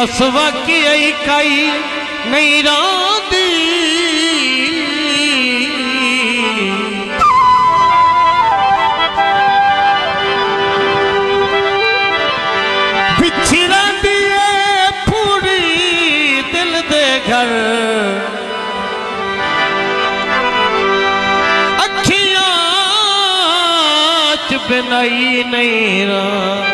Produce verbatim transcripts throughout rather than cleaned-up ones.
असवा की इकाई नहीं रांदी पिछी रांदी है पूरी दिल दे घर अखियां च बिनाई नहीं रहा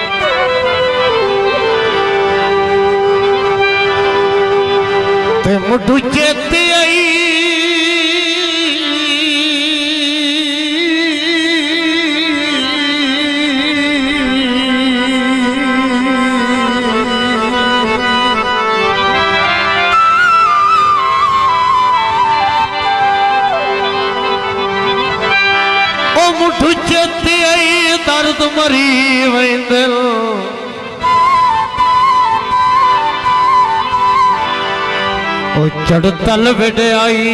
मुठू चेते आई ओ मुठू चेते आई दर्द मरी वेंदल चढ़तल विड़ाई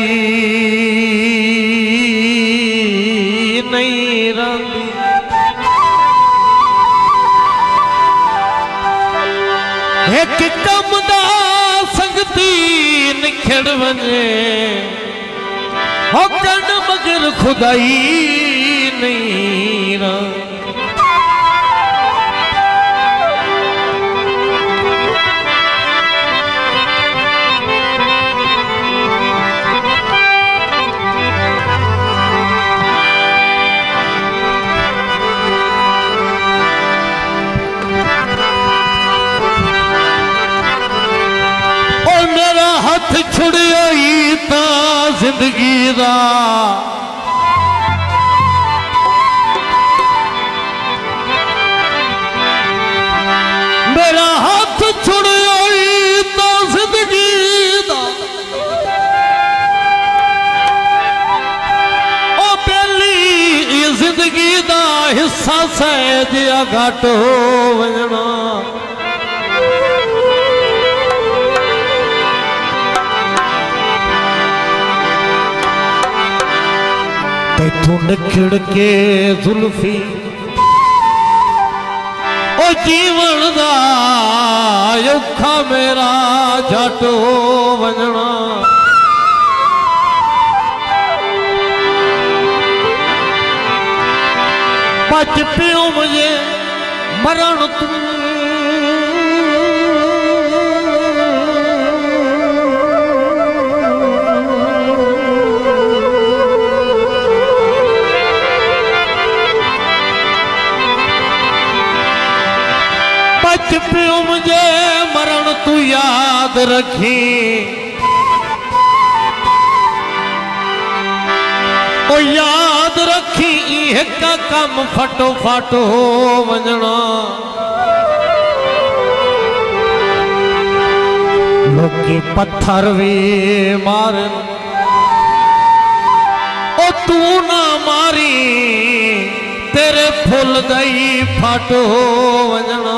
नहीं रंदी एक कम दा संगती निखड़ वने हो कण मगर खुदाई नहीं रंदी छुड़िया ही ता जिंदगी दा मेरा हाथ छुड़िया ही ता जिंदगी दा ओ पहली जिंदगी दा हिस्सा सह जिया घट हो वजना तू निखड़ के जुल्फी ओ जीवन दा औखा मेरा झट हो वजना बच पियो मुझे मरण तू पियो मुझे मरण तू याद रखी ओ याद रखी एक कम फटो फाटो हो वजना लोकी पत्थर भी मारन ओ तू ना मारी तेरे फुल दई फाटो हो वजना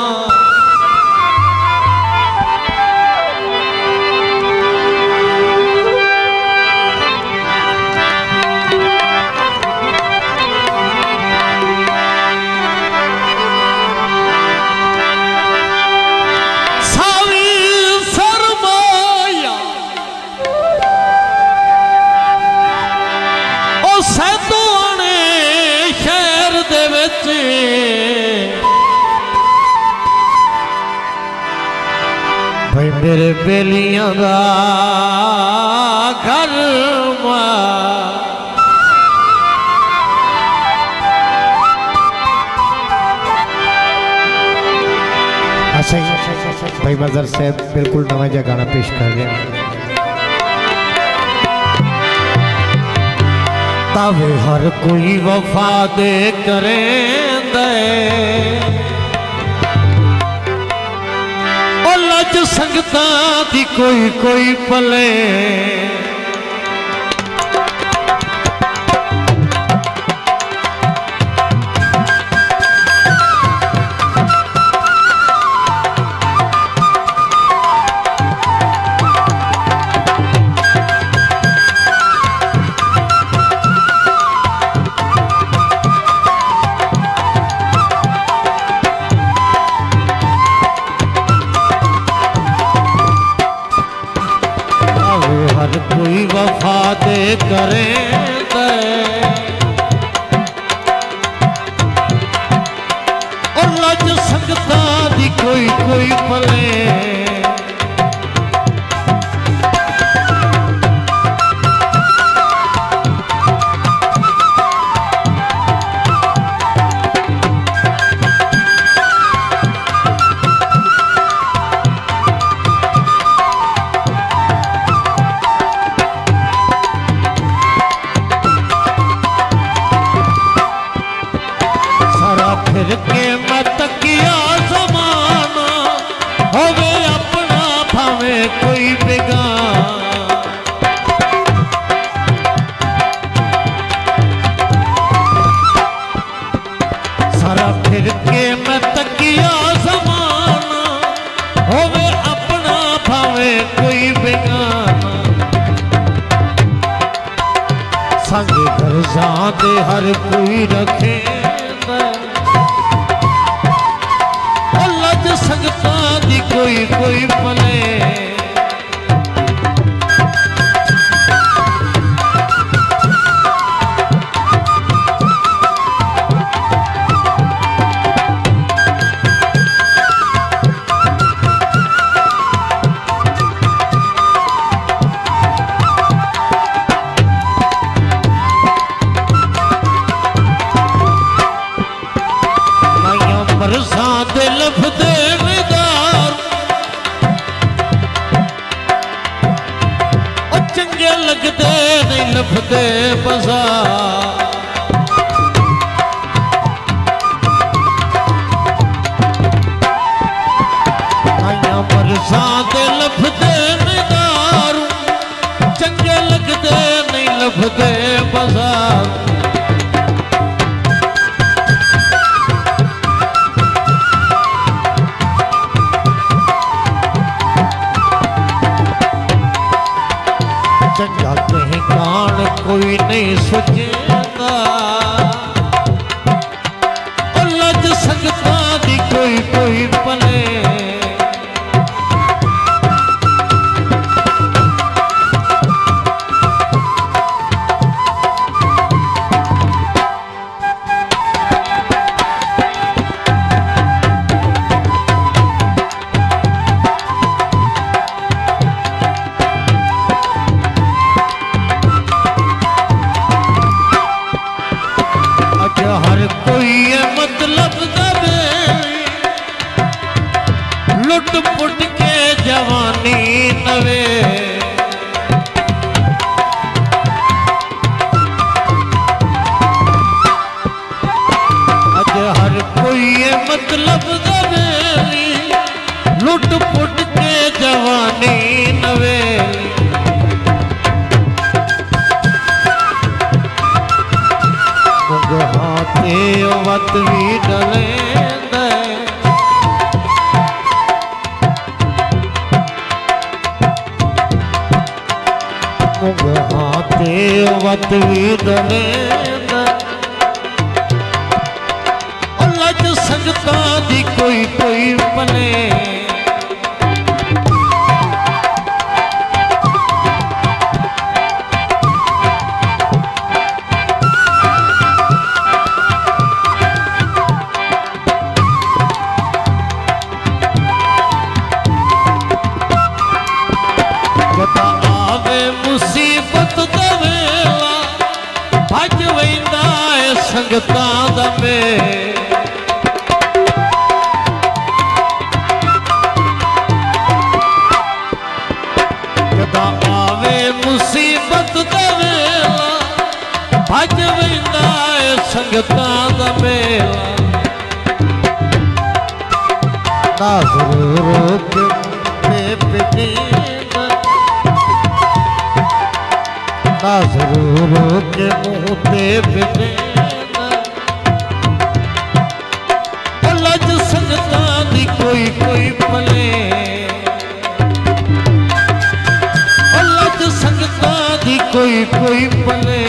भाई मेरे बेलियां दा घर अच्छा भाई मजर साहब बिल्कुल नवा जा गाना पेश कर रहे हैं तावे हर कोई वफा दे करें दे लज संगता दी कोई कोई पले कोई कोई पले फिर के मत किया ज़माना होवे अपना भावे कोई बेगाना सारा फिर के मत किया ज़माना होवे अपना भावे कोई बेगाना संग घर जाते हर कोई रखे संगता दी कोई कोई पले बरसात लभदे विदार ओ चंगे लगदे नहीं लभदे बाजार आया बरसात लभदे विदार चंगे लगदे नहीं लभदे बाजार चंगा कहीं कान कोई नहीं सोचेगा लज सकता दी कोई कोई पले हर कोई मतलब दबे लुट पुट के जवानी नवे अज हर कोई मतलब दबे लुट पुट के जवानी नवे हाथे वत भी डले हाथे वत भी डले लज संगता दी कोई कोई पले आवे मुसीबत दवेला भज वेंदा है संगता दमे जदा आवे मुसीबत दवेला भज वेंदा है संगता दमे ना जरूर के पिटी ना जरूर के मुँह ते बिने लज संगता दी कोई कोई पले लज संगता दी कोई कोई पले